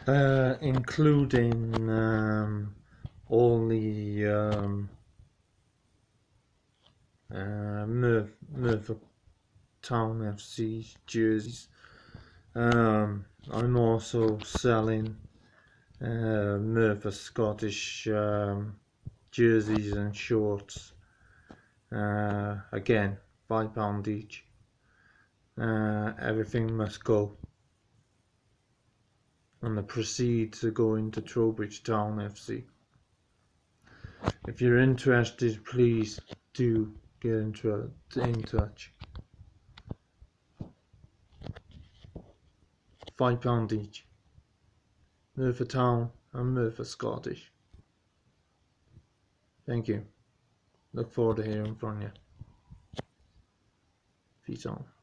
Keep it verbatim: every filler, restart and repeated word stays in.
uh, including um, all the um, uh, Mer Merthyr Town F C jerseys. Um, I'm also selling uh, Merthyr Scottish um, jerseys and shorts. Uh, again, five pound each. Uh, everything must go, and the proceeds are going to Trowbridge Town F C. If you're interested, please do get into in touch. Five pound each. Merthyr Town and Merthyr Scottish. Thank you. Look forward to hearing from you. Peace on.